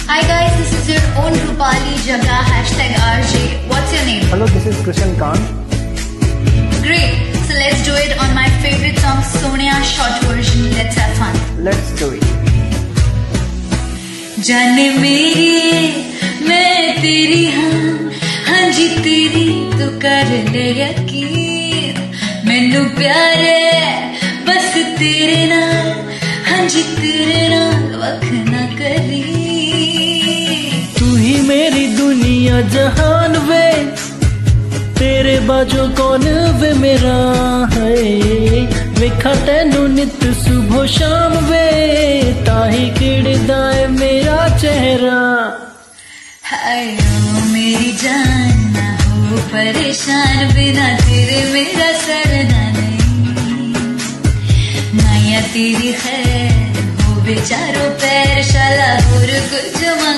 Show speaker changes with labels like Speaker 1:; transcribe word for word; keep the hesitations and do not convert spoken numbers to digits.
Speaker 1: Hi guys, this is your own Rupali Jaga, hashtag R J. What's your name?
Speaker 2: Hello, this is Krishan Khan.
Speaker 1: Great. So let's do it on my favorite song, Sonia short version. Let's have fun.
Speaker 2: Let's do it.
Speaker 1: जाने मेरी मैं तेरी हाँ हाँ जी तेरी तू कर ले यकीन मैनू प्यार है बस तेरे नाल हाँ जी तेरे नाल वख ना करी
Speaker 3: तू ही मेरी दुनिया जहान वे तेरे बाजो कौन वे मेरा है वेखा तेनू नित सुबह शाम वे ताही किड़दा है मेरा चेहरा
Speaker 1: हाय ओ मेरी जान ना हो परेशान बिना तेरे मेरा सरना नहीं माया तेरी खैर हो बेचारों पैर शाला और कुछ